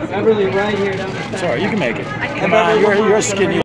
Beverly right here down the center. Sorry, you can make it. Come on, you're skinny.